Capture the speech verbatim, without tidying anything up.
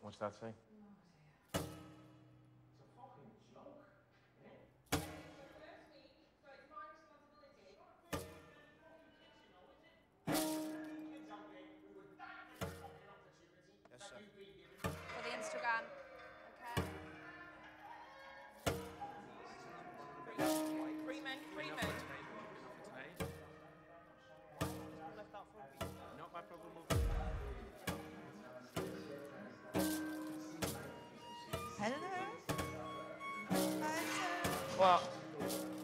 What's that say? Yes, sir. For the Instagram. Okay. Cream-end, cream-end. Enough for today. Left out for a bit. Not my problem. Hello. Hi, sir. Well,